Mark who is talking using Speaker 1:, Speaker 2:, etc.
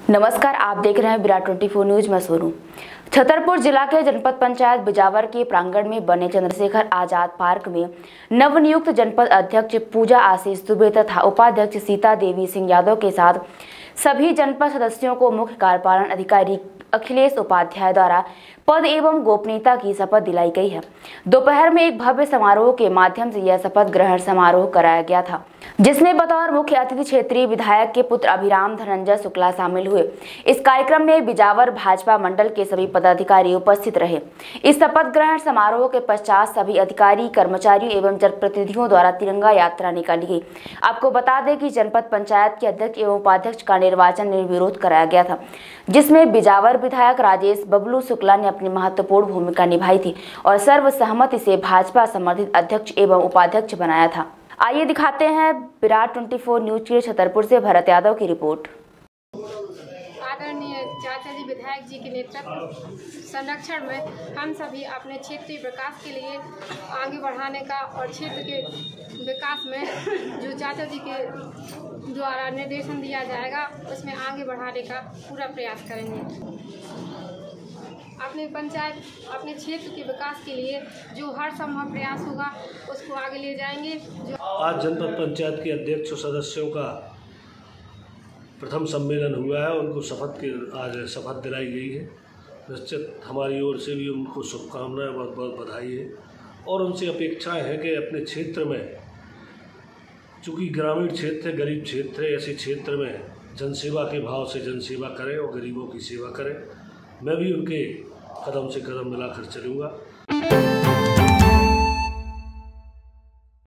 Speaker 1: नमस्कार, आप देख रहे हैं विराट 24 न्यूज में सोनू। छतरपुर जिला के जनपद पंचायत बिजावर के प्रांगण में बने चंद्रशेखर आजाद पार्क में नवनियुक्त जनपद अध्यक्ष पूजा आशीष दुबे तथा उपाध्यक्ष सीता देवी सिंह यादव के साथ सभी जनपद सदस्यों को मुख्य कार्यपालन अधिकारी अखिलेश उपाध्याय द्वारा पद एवं गोपनीयता की शपथ दिलाई गई है। दोपहर में एक भव्य समारोह के माध्यम से यह शपथ ग्रहण समारोह कराया गया था, जिसमें बतौर मुख्य अतिथि क्षेत्रीय विधायक के पुत्र अभिराम धनंजय शुक्ला शामिल हुए। इस कार्यक्रम में बिजावर भाजपा मंडल के सभी पदाधिकारी उपस्थित रहे। इस शपथ ग्रहण समारोह के पश्चात सभी अधिकारी, कर्मचारियों एवं जनप्रतिनिधियों द्वारा तिरंगा यात्रा निकाली गई। आपको बता दें कि जनपद पंचायत के अध्यक्ष एवं उपाध्यक्ष का निर्वाचन निर्विरोध कराया गया था, जिसमें बिजावर विधायक राजेश बबलू शुक्ला ने अपनी महत्वपूर्ण भूमिका निभाई थी और सर्वसहमति से भाजपा समर्थित अध्यक्ष एवं उपाध्यक्ष बनाया था। आइए दिखाते हैं विराट 24 न्यूज के छतरपुर से भरत यादव की रिपोर्ट।
Speaker 2: आदरणीय चाचा जी विधायक जी के नेतृत्व संरक्षण में हम सभी अपने क्षेत्रीय विकास के लिए आगे बढ़ाने का और क्षेत्र के विकास में जो चाचा जी के द्वारा निर्देशन दिया जाएगा उसमें आगे बढ़ाने का पूरा प्रयास करेंगे। अपने पंचायत, अपने क्षेत्र के विकास के लिए जो हर संभव प्रयास होगा उसको आगे ले जाएंगे।
Speaker 3: आज जनपद पंचायत के अध्यक्ष सदस्यों का प्रथम सम्मेलन हुआ है, उनको आज शपथ दिलाई गई है। निश्चित हमारी ओर से भी उनको शुभकामनाएं, बहुत बहुत बधाई है और उनसे अपेक्षाएं हैं कि अपने क्षेत्र में, चूँकि ग्रामीण क्षेत्र है, गरीब क्षेत्र है, ऐसे क्षेत्र में जनसेवा के भाव से जनसेवा करें और गरीबों की सेवा करें। मैं भी उनके कदम से कदम मिलाकर चलूँगा।